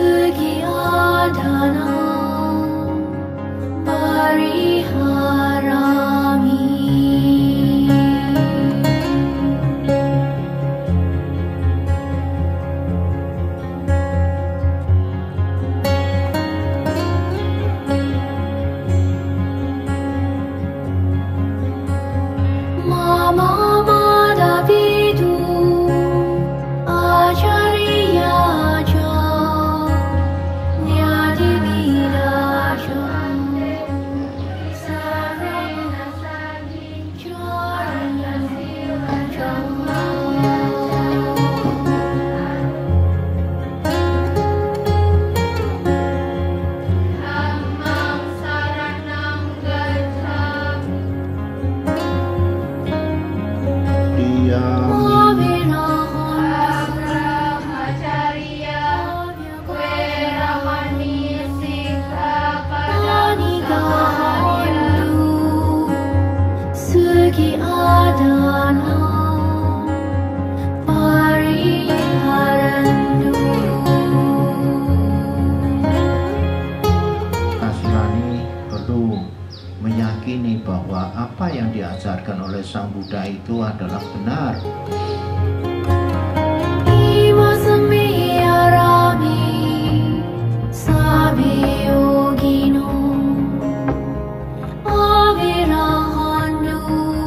Segi adana pariharami. Mama Madavidu Acharya Ja Nyadi Viraja Saramana Sagi Charya Siraja. Dhammam saranam gacchami. Segi adana pariharandu. Asrani perlu meyakini bahwa apa yang diajarkan oleh Sang Buddha itu adalah benar. Ima samiyarami sabi yogino avirahandu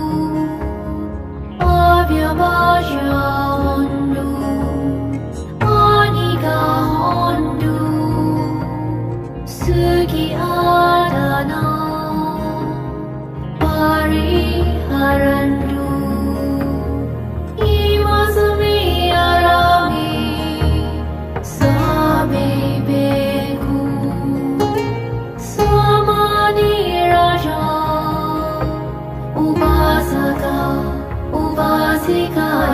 avyabhajandu anigahandu. Segi adana pariharandu. Ima samiyarami sabi beku samani raja upasaka upasika